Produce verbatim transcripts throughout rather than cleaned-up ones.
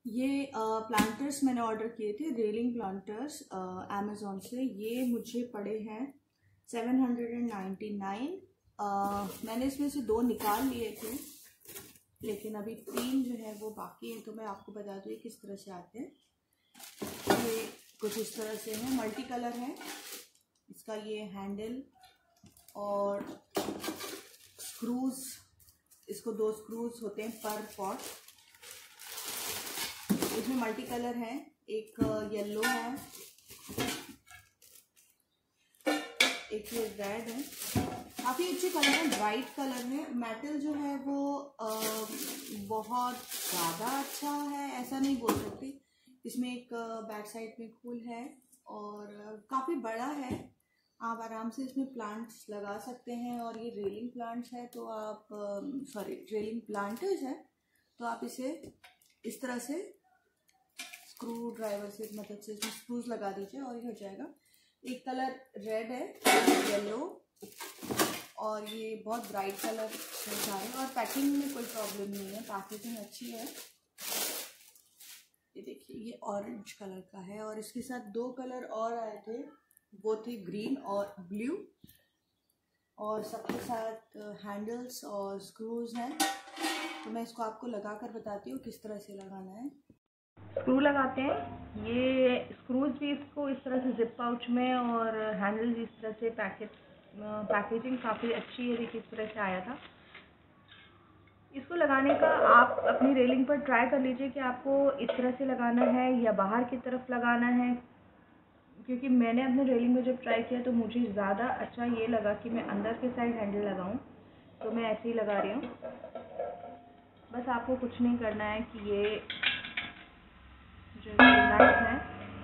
ये प्लांटर्स मैंने ऑर्डर किए थे, रेलिंग प्लांटर्स अमेज़ॉन से। ये मुझे पड़े हैं seven hundred and ninety nine. मैंने इसमें से दो निकाल लिए थे, लेकिन अभी तीन जो है वो बाकी है। तो मैं आपको बता दूँ किस तरह से आते हैं। ये कुछ इस तरह से है, मल्टी कलर है इसका ये हैंडल, और स्क्रूज, इसको दो स्क्रूज होते हैं पर पॉट। इसमें मल्टी कलर है, एक येलो है, एक ये रेड है। काफ़ी अच्छे कलर है, ब्राइट कलर है। मेटल जो है वो आ, बहुत ज़्यादा अच्छा है ऐसा नहीं बोल सकती। इसमें एक बैक साइड में खोल है और काफ़ी बड़ा है। आप आराम से इसमें प्लांट्स लगा सकते हैं। और ये रेलिंग प्लांट्स है तो आप सॉरी रेलिंग प्लांटर्स है तो आप इसे इस तरह से स्क्रू ड्राइवर से मदद से इसमें स्क्रूज लगा दीजिए और ये हो जाएगा। एक कलर रेड है, येलो, और ये बहुत ब्राइट कलर है सारे। और पैकिंग में कोई प्रॉब्लम नहीं है, पैकेजिंग अच्छी है। ये देखिए ये ऑरेंज कलर का है, और इसके साथ दो कलर और आए थे, वो थे ग्रीन और ब्लू। और सबके साथ हैंडल्स और स्क्रूज हैं। तो मैं इसको आपको लगा कर बताती हूँ किस तरह से लगाना है। स्क्रू लगाते हैं। ये स्क्रूज भी इसको इस तरह से जिप पाउच में, और हैंडल भी इस तरह से। पैकेट पैकेजिंग काफ़ी अच्छी है, देखिए इस तरह से आया था। इसको लगाने का आप अपनी रेलिंग पर ट्राई कर लीजिए कि आपको इस तरह से लगाना है या बाहर की तरफ लगाना है, क्योंकि मैंने अपने रेलिंग में जब ट्राई किया तो मुझे ज़्यादा अच्छा ये लगा कि मैं अंदर के साइड हैंडल लगाऊं, तो मैं ऐसे ही लगा रही हूँ। बस आपको कुछ नहीं करना है कि ये जो नट है,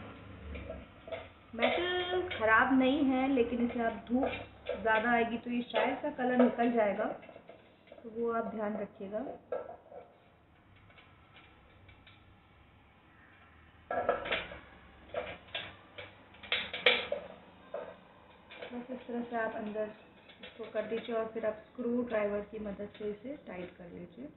मेटल ख़राब नहीं है, लेकिन इसे आप धूप ज़्यादा आएगी तो ये शायद सा कलर निकल जाएगा, तो वो आप ध्यान रखिएगा। बस इस तरह से आप अंदर इसको कर दीजिए और फिर आप स्क्रू ड्राइवर की मदद से इसे टाइट कर लीजिए।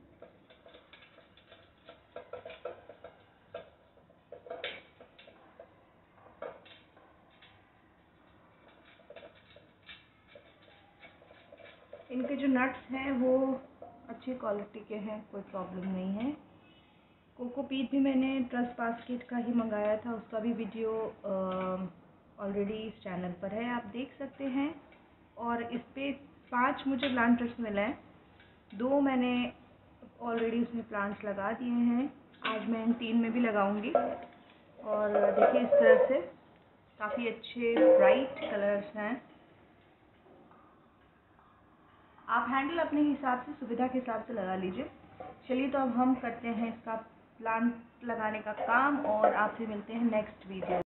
इनके जो नट्स हैं वो अच्छी क्वालिटी के हैं, कोई प्रॉब्लम नहीं है। कोकोपीट भी मैंने ट्रस्ट बास्केट का ही मंगाया था, उसका भी वीडियो ऑलरेडी इस चैनल पर है, आप देख सकते हैं। और इस पे पांच मुझे प्लांटर्स मिले हैं, दो मैंने ऑलरेडी उसमें प्लांट्स लगा दिए हैं। आज मैं इन तीन में भी लगाऊंगी। और देखिए इस तरह से काफ़ी अच्छे ब्राइट कलर्स हैं। आप हैंडल अपने हिसाब से, सुविधा के हिसाब से लगा लीजिए। चलिए तो अब हम करते हैं इसका प्लांट लगाने का काम, और आपसे मिलते हैं नेक्स्ट वीडियो।